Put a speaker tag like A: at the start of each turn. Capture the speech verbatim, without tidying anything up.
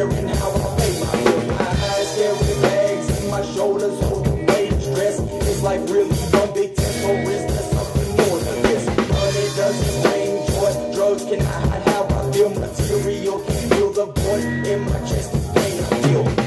A: wondering how I pay my bills. My eyes stare with bags and my shoulders hold the weight of stress. It's like really one big tempo risk. There's something more than this. Money doesn't bring joy. Drugs cannot hide how I feel. Material can fill the void in my chest. The pain I feel.